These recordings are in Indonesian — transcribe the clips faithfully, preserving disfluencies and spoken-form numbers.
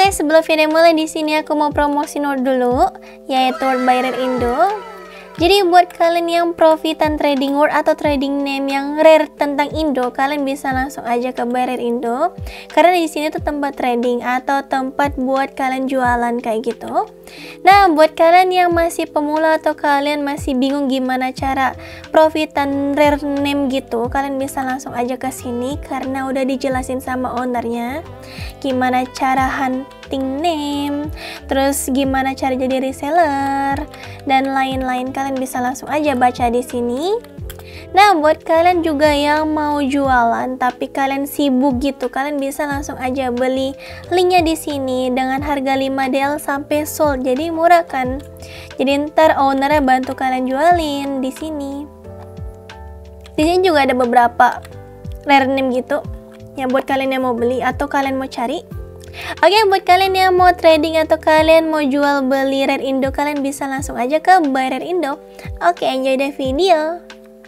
guys, sebelum video mulai di sini aku mau promosi Nord dulu, yaitu World by Rare Indo. Jadi buat kalian yang profitan trading word atau trading name yang rare tentang Indo, kalian bisa langsung aja ke By Rare Indo. Karena di sini tuh tempat trading atau tempat buat kalian jualan kayak gitu. Nah, buat kalian yang masih pemula atau kalian masih bingung gimana cara profitan rare name gitu, kalian bisa langsung aja ke sini karena udah dijelasin sama ownernya gimana cara hunting name, terus gimana cara jadi reseller dan lain-lain. Kalian bisa langsung aja baca di sini. Nah, buat kalian juga yang mau jualan tapi kalian sibuk gitu, kalian bisa langsung aja beli linknya di sini dengan harga lima D L sampai sold. Jadi murah kan? Jadi ntar ownernya bantu kalian jualin di sini. Di sini juga ada beberapa rare name gitu yang buat kalian yang mau beli atau kalian mau cari. Oke, buat kalian yang mau trading atau kalian mau jual beli Rare Indo, kalian bisa langsung aja ke By Rare Indo. Oke, enjoy the video.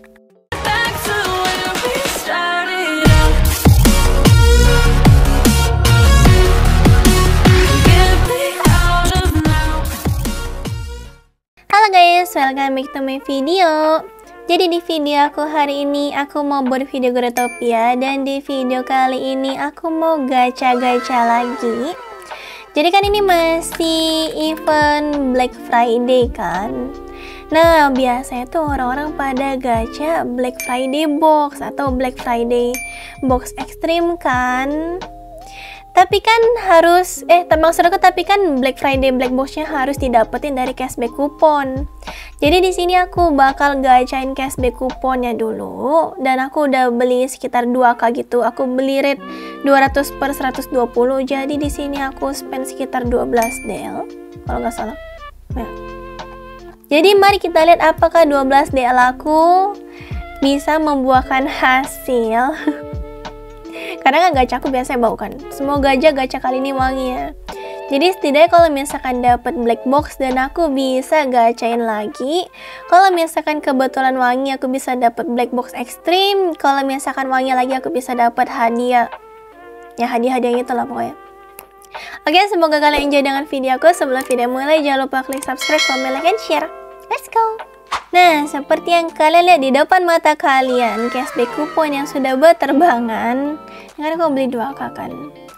Halo guys, welcome back to my video. Jadi di video aku hari ini aku mau buat video Growtopia, dan di video kali ini aku mau gacha-gacha lagi. Jadi kan ini masih event Black Friday kan. Nah, biasanya tuh orang-orang pada gacha Black Friday box atau Black Friday box ekstrim kan. Tapi kan harus eh maksudku tapi kan Black Friday Black Boxnya harus didapetin dari cashback kupon. Jadi di sini aku bakal gacain cashback kuponnya dulu, dan aku udah beli sekitar dua K gitu. Aku beli rate dua ratus per seratus dua puluh. Jadi di sini aku spend sekitar dua belas D L kalau nggak salah. Ya. Jadi mari kita lihat apakah dua belas D L aku bisa membuahkan hasil. Karena kan gacha aku biasanya bau kan. Semoga aja gacha kali ini wangi ya. Jadi setidaknya kalau misalkan dapat black box dan aku bisa gacain lagi. Kalau misalkan kebetulan wangi aku bisa dapat black box ekstrim. Kalau misalkan wangi lagi aku bisa dapat hadiah. Ya hadiah-hadiah itu lah pokoknya. Oke, semoga kalian enjoy dengan video aku. Sebelum video mulai jangan lupa klik subscribe, comment, like, and share. Let's go. Nah, seperti yang kalian lihat di depan mata kalian, cashback kupon yang sudah berterbangan. Yang aku beli dua K kan.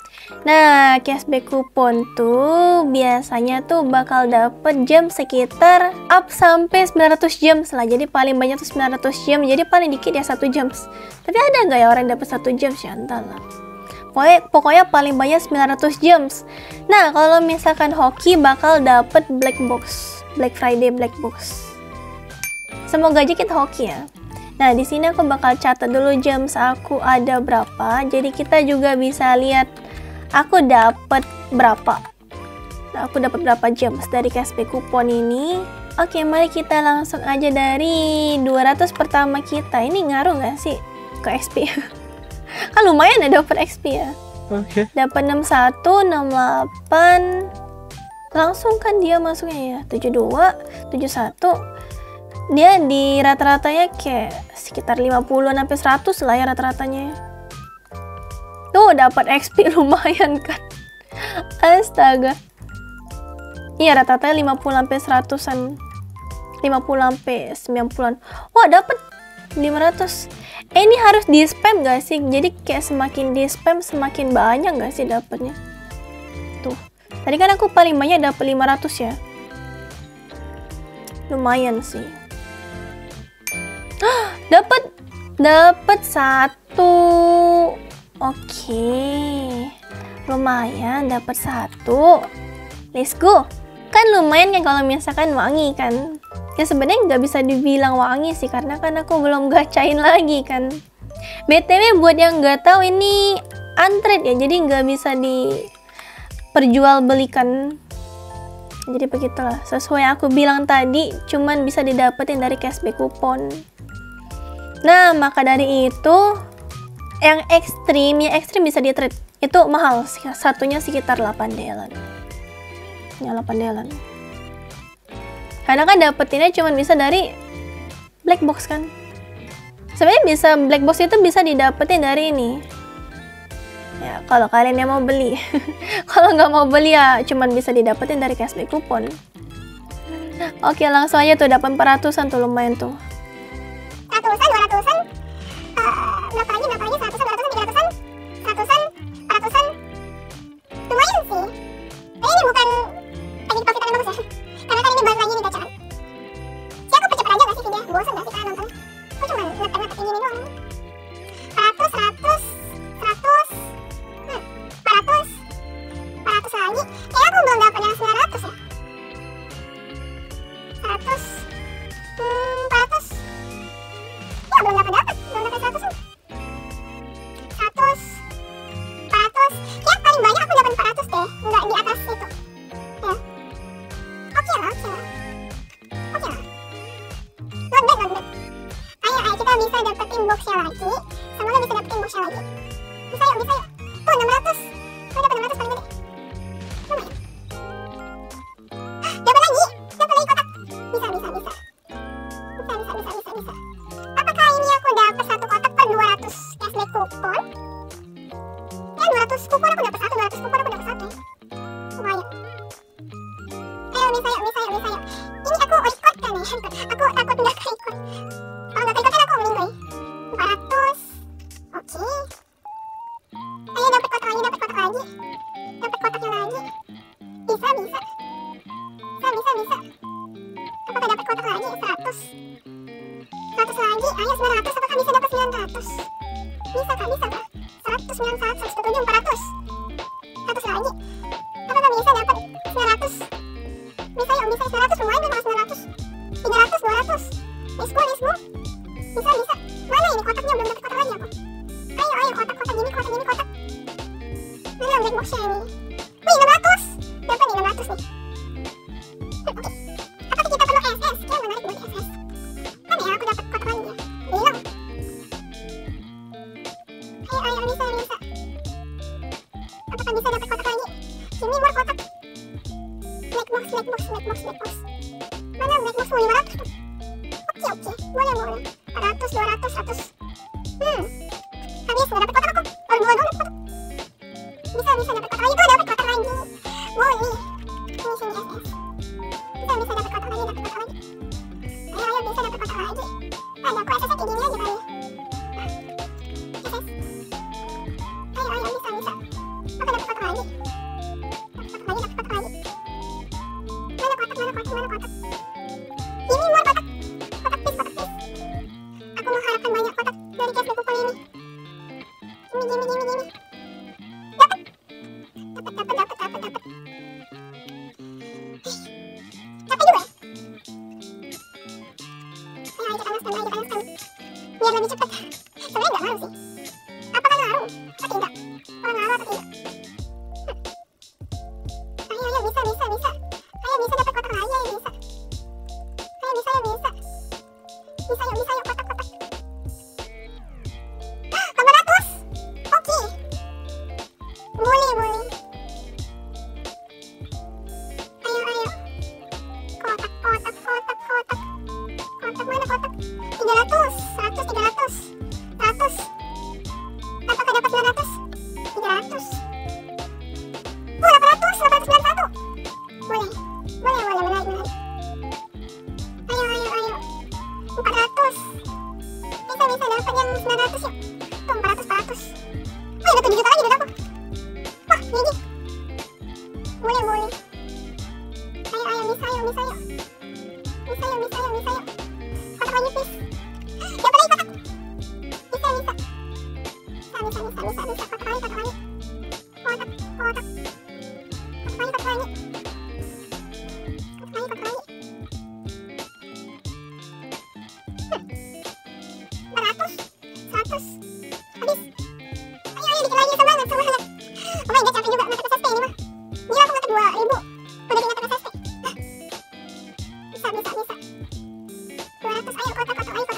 Nah, cashback kupon tuh biasanya tuh bakal dapet jam sekitar up sampai sembilan ratus jam lah. Jadi paling banyak tuh sembilan ratus jam. Jadi paling dikit ya satu jam. Tapi ada nggak ya orang dapat satu jam sih, entah lah. Pokoknya, pokoknya paling banyak sembilan ratus jam. Nah, kalau misalkan hoki bakal dapet black box, Black Friday black box. Semoga aja kita hoki ya. Nah, di sini aku bakal catat dulu jam aku ada berapa. Jadi kita juga bisa lihat aku dapat berapa. Aku dapat berapa jam dari cashback kupon ini. Oke, mari kita langsung aja dari dua ratus pertama kita. Ini ngaruh nggak sih ke X P? Kan lumayan ya dapat X P ya. Oke. Okay. Dapat enam puluh satu, enam puluh delapan. Langsung kan dia masuknya ya. tujuh puluh dua, tujuh puluh satu. Dia di rata-ratanya kayak sekitar lima puluh sampai seratus lah ya rata-ratanya. Tuh dapat X P lumayan kan. Astaga. Iya, rata-ratanya lima puluh sampai seratusan. lima puluh sampai sembilan puluhan. Wah, dapat lima ratus. Eh, ini harus di spam gak sih? Jadi kayak semakin di spam semakin banyak gak sih dapatnya? Tuh. Tadi kan aku paling banyak dapat lima ratus ya. Lumayan sih. Dapat dapat satu. Oke, lumayan dapat satu. Let's go. Kan lumayan kan kalau misalkan wangi kan. Ya sebenarnya nggak bisa dibilang wangi sih karena kan aku belum gacain lagi kan. B T W buat yang nggak tahu ini untrade ya, jadi nggak bisa diperjualbelikan. Jadi begitulah, sesuai yang aku bilang tadi, cuman bisa didapetin dari cashback kupon. Nah, maka dari itu yang ekstrim, yang ekstrim bisa di trade. Itu mahal, satunya sekitar delapan D L-an. Ya, delapan D L-an. Karena kan dapetinnya cuman bisa dari black box kan. Sebenarnya bisa black box itu bisa didapetin dari ini. Ya, kalau kalian yang mau beli. Kalau nggak mau beli ya cuman bisa didapetin dari cashback kupon. Oke, langsung aja tuh dapat empat ratusan tuh, lumayan tuh. Ratusan, dua ratusan, uh, berapa lagi, berapa lagi, seratusan, dua ratusan, tiga ratusan, seratusan, empat ratusan. Lumayan sih. Tapi ini bukan lagi profitan yang bagus ya. Karena kan ini baru lagi nih gacaan. Si aku percepat aja gak sih video? Bosan gak sih kalian nonton? Aku cuma ngetek-ngetek ini doang. Seratus, seratus, seratus, hmm, empat ratus, empat ratus lagi. Kayaknya aku belum dapat yang sembilan ratus ya. Seratus, hmm, empat ratus. Ya belum dapat dapat, belum dapat seratus nih. Seratus, empat ratus. Kayak paling banyak aku dapat empat ratus deh, nggak di atas itu. Ya. Oke lah, oke lah, oke lah. Not bad, not bad. Ayo, ayo kita bisa dapetin boxnya lagi. Semoga bisa dapetin boxnya lagi. Bisa yuk, bisa yuk. Tuh enam ratus. Aku dapat enam ratus paling gede. Lumayan. Dapat lagi, dapat lagi kotak. Bisa, bisa, bisa. Bisa, bisa, bisa, bisa, bisa. Apakah ini aku dapat satu kotak per dua ratus cashback kupon? Ya dua ratus kupon aku dapat satu, dua ratus kupon aku dapat satu. Lumayan. Ayo, bisa yuk, bisa yuk, bisa yuk. Ini aku ikut kan ya? Aku takut nggak keikut. Kalau nggak keikut kan aku meninggal. empat ratus. Oke. Ayo dapat kotak lagi, dapat kotak lagi. Dapat kotaknya lagi. Bisa, bisa. Bisa, bisa, bisa. Apakah dapat kotak lagi? seratus. seratus lagi. Ayo sembilan ratus. Apakah bisa dapat sembilan ratus? Bisa kah? Bisa kah? seratus, sembilan puluh satu, seratus tujuh, empat ratus. seratus lagi. Apakah bisa dapat sembilan ratus? Bisa yuk, bisa. sembilan ratus lumayan memang sembilan ratus. tiga ratus, dua ratus. Let's go, let's go. Bisa, bisa. Mana ini kotaknya? Belum dapat kotak lagi aku. Ayo, ayo. Kotak, kotak gini, kotak gini, kotak. Mana black boxnya ini? Wih, enam ratus. Dapat nih enam ratus nih. Oke. Apakah kita perlu S S? Kayak menarik buat S S. Mana ya aku dapat kotak lagi ya? Hilang. Ayo, ayo. Bisa, bisa. Apakah bisa dapat kotak lagi? Sini more kotak. Black box, black box, black box, black box. Mana black box? lima ratus tuh. Oke, oke. Boleh, boleh. empat ratus, dua ratus, seratus. Hmm. Habis, nggak dapat kotak aku. Baru dua doang dapat kotak. Bisa, bisa dapat kotak lagi. Tuh, dapat kotak lagi. Boleh. Ini sini S S. Bisa, bisa dapat kotak lagi, dapat kotak lagi. Ayo, ayo, bisa dapat kotak lagi. Ada aku S S-nya kayak gini aja kali ya. S S. Ayo, ayo, bisa, bisa. Aku dapat kotak lagi. Dapat kotak lagi, dapat kotak lagi. Mana kotak, mana kotak, mana kotak. Ini more kotak. Kotak please, kotak please. Aku mengharapkan banyak kotak dari cashback kupon ini. Gini, gini, gini, gini. Dapat. Dapat, dapat, dapat, dapat, dapat. Capek juga ya? Ayo, ayo, kita naskan, ayo, kita naskan. Biar lebih cepat. Sebenarnya nggak ngaruh sih. Apakah ngaruh? Atau tidak? Orang ngaruh atau tidak? Hmm. Ayo, ayo, bisa, bisa, bisa. Ayo, bisa dapat kotak lagi, ayo, bisa. Ayo, bisa, ayo, bisa. Bisa, yuk, bisa, yuk, kotak, kotak. delapan ratus. Oke. Boleh, boleh. Ayo, ayo. Kotak, kotak, kotak, kotak. Kotak, mana kotak? tiga ratus, seratus, tiga ratus. seratus. Apakah dapat sembilan ratus? tiga ratus. Oh, delapan ratus, delapan ratus sembilan puluh satu. Boleh. Boleh, boleh, menarik, menarik. Ayo, ayo, ayo. empat ratus. Bisa, bisa dapat yang sembilan ratus yuk. Tuh, empat ratus, empat ratus. Oh, ada tujuh juta lagi duit aku. Wah, gigi. Boleh, boleh. Ayo, ayo, bisa, ayo, bisa, yuk. Bisa, yuk, bisa, yuk, bisa, yuk. Kotak lagi, please. Dapat lagi kotak. Bisa, bisa. Bisa, bisa, bisa, bisa, bisa. Kotak lagi, kotak lagi. Kotak, kotak. Kotak lagi, kotak lagi. Kotak lagi, kotak lagi. Hmm. empat ratus, seratus. Habis. Ayo, ayo, dikit lagi, semangat, semangat. Oh my god, capek juga ngetek S S P ini mah. Gila, aku ngetek dua ribu. Udah ngetek S S P. Bisa, bisa, bisa. dua ratus, ayo, kotak, kotak lagi,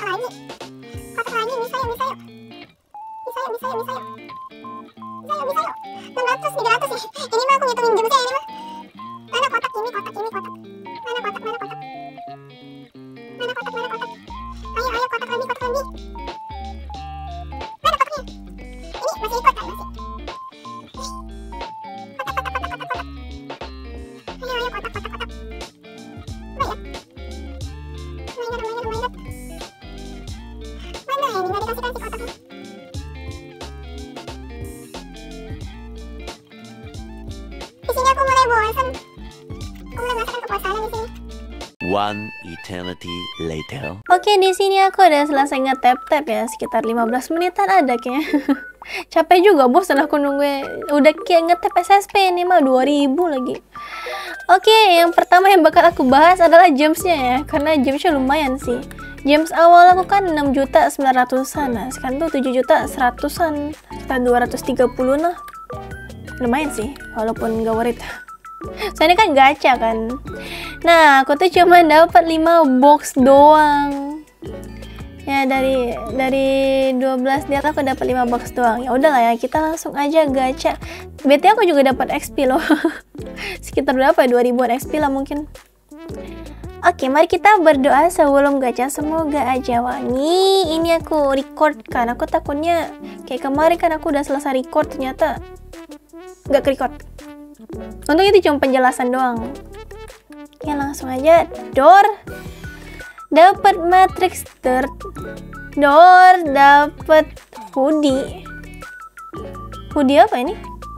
bosan. Aku mulai merasakan kepuasan di sini. One eternity later. Oke, di sini aku udah selesai nge-tap-tap ya, sekitar lima belas menitan ada kayaknya. Capek juga, bosan aku nunggu. Udah kayak nge-tap S S P ini mah dua ribu lagi. Oke, yang pertama yang bakal aku bahas adalah gemsnya ya, karena gemsnya lumayan sih. Gems awal aku kan enam juta sembilan ratusan, nah sekarang tuh tujuh juta seratusan, sekitar dua ratus tiga puluh nah. Lumayan sih, walaupun gak worth it. Soalnya kan gacha kan. Nah, aku tuh cuma dapat lima box doang. Ya dari dari dua belas dia aku dapat lima box doang. Ya udahlah ya, kita langsung aja gacha. B T aku juga dapat X P loh. Sekitar berapa ya? dua ribuan X P lah mungkin. Oke, mari kita berdoa sebelum gacha. Semoga aja wangi. Ini aku record kan. Aku takutnya kayak kemarin kan aku udah selesai record ternyata nggak ke-record. Untuk itu cuma penjelasan doang. Ya langsung aja door. Dapat matrix third. Door dapat hoodie. Hoodie apa ini?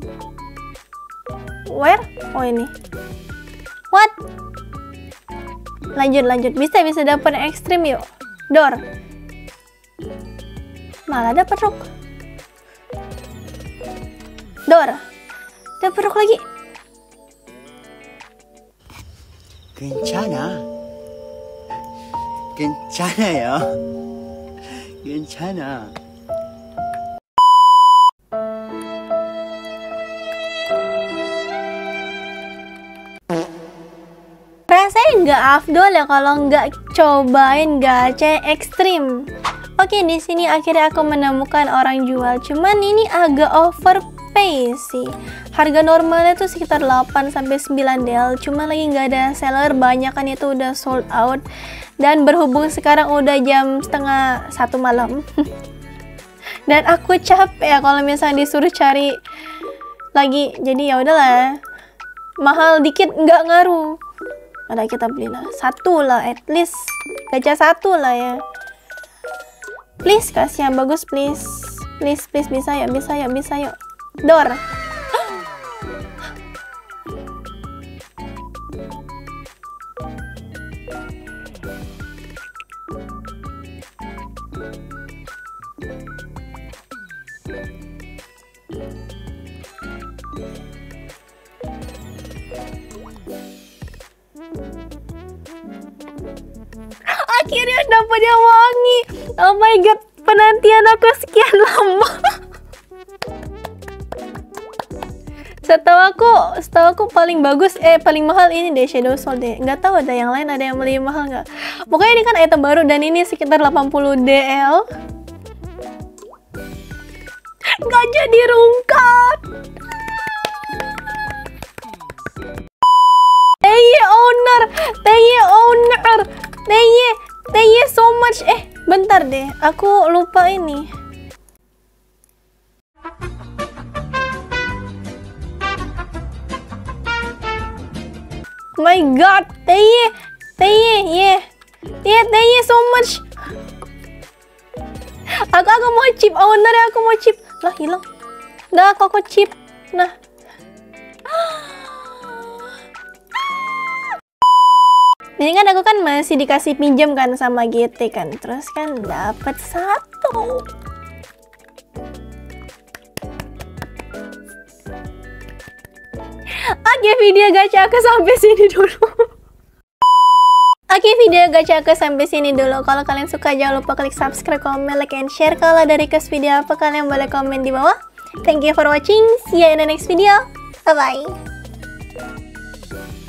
Where? Oh ini. What? Lanjut lanjut. Bisa bisa dapat ekstrim yuk. Door. Malah dapat rok. Door. Dapat rok lagi. 괜찮아. 괜찮아요. 괜찮아. Rasanya nggak afdol ya kalau nggak cobain gacha ekstrim. Oke, di sini akhirnya aku menemukan orang jual. Cuman ini agak overpay sih. Harga normalnya tuh sekitar delapan sampai sembilan D L. Cuma lagi nggak ada seller, banyak kan itu udah sold out. Dan berhubung sekarang udah jam setengah satu malam. Dan aku capek ya kalau misalnya disuruh cari lagi. Jadi ya udahlah. Mahal dikit nggak ngaruh. Ada kita belilah satu lah, at least gacha satu lah ya. Please kasih yang bagus please. Please please bisa yuk, bisa yuk, bisa yuk. Door. Akhirnya dapat yang wangi. Oh my god, penantian aku sekian lama. Setahu aku, setahu aku paling bagus, eh paling mahal ini deh, Shadow Soul deh. Nggak tahu ada yang lain, ada yang lebih mahal nggak? Pokoknya ini kan item baru dan ini sekitar delapan puluh D L. Nggak jadi rungkat. Teye owner, Teye owner, Teye, Teye so much. Eh, bentar deh, aku lupa ini. My god, Teye, Teye, yeah, yeah, Teye so much. Aku aku mau chip owner ya, aku mau chip. Lah hilang. Dah, aku aku chip. Nah. Ini kan aku kan masih dikasih pinjam kan sama G T kan, terus kan dapat satu. Oke, video gacha aku sampai sini dulu. Oke, video gacha aku sampai sini dulu. Kalau kalian suka jangan lupa klik subscribe, comment, like, and share. Kalau ada request video apa kalian boleh komen di bawah. Thank you for watching. See you in the next video. Bye bye.